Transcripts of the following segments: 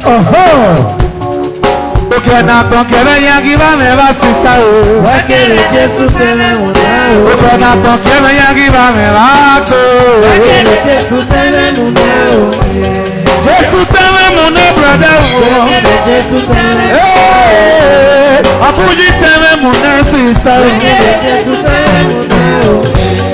Porque na tonquera ya que va me va sista o. Wakele Jesu tele munao. Porque na tonquera ya que va me va ko. Wakele Jesu tele munao. Jesu tele munao brother o. Wakele Jesu tele. Apuji tele munao sista o. Wakele Jesu tele munao.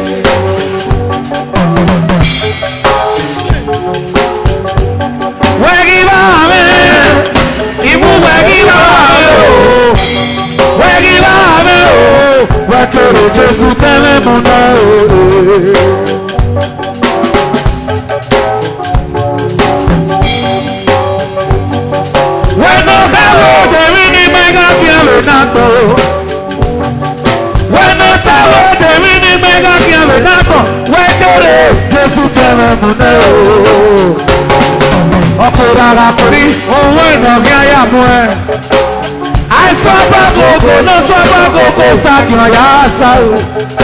Wagi va me. Ibu wagi va me o. Wagi va me o. Wakele Jesu tele munao. Jesu tẹ̀lé mu náà o. Ọkùnrin ara kò ní owó ìnàgí àyàmú ẹ̀. Àìsàn bá gbogbo náà sọ bá gbogbo sáàkì ọ̀yà àṣà o.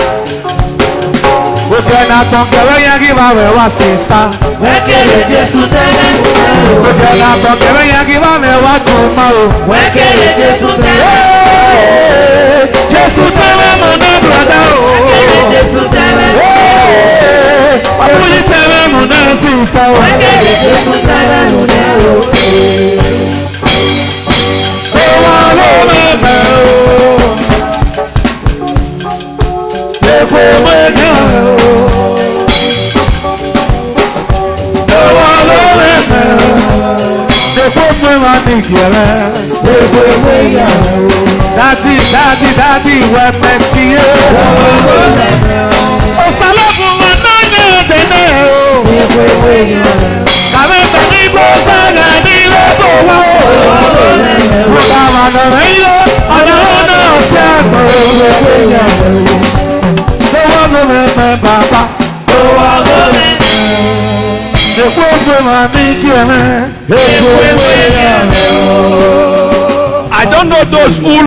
Gbogbo ẹ̀nà àtọ̀kẹ̀rẹ̀ yẹn kí máa rẹ̀ wá sísá. Wakele Jesu tele munao. Gbogbo ẹ̀nà àtọ̀kẹ̀rẹ̀ yẹn kí máa rẹ̀ wá tún máa o. Wakele Jesu tele. Jesu tẹ̀lé mu náà bùrọ̀dá o. Wakele Jesu tele. Abuji tẹ̀lé mu náà sísá o. Wakele Jesu tele munao. Owó ló mẹ́mẹ́ o. Epo mẹ́mẹ́ o. Owó ló mẹ́mẹ́ o. Epo mẹ́mẹ́ ní kẹrẹ. Epo mẹ́mẹ́ o. Dádì wẹ́pẹ́ tí yé. Owó ló mẹ́mẹ́ o. Òsàlọ́kùn wọn náà ní ọ̀dẹ̀dẹ̀ o. Epo mẹ́mẹ́ o. Kàwé tẹ̀lé gbó sẹ́gẹ̀ ní ilé tó wá o. Owó ló mẹ́mẹ́ o. Wọ́n bá wà lọ́rọ̀ yíyó. Ọ̀nà ọ̀nà ọ̀sẹ̀ àgbọ̀. Epo mẹ́mẹ́ o. Owó ló mẹ́mẹ́ bàbá. Owó ló mẹ́mẹ́ o. Epo mẹ́mẹ́ ní kẹrẹ. Epo mẹ́mẹ́ o. I don't know those who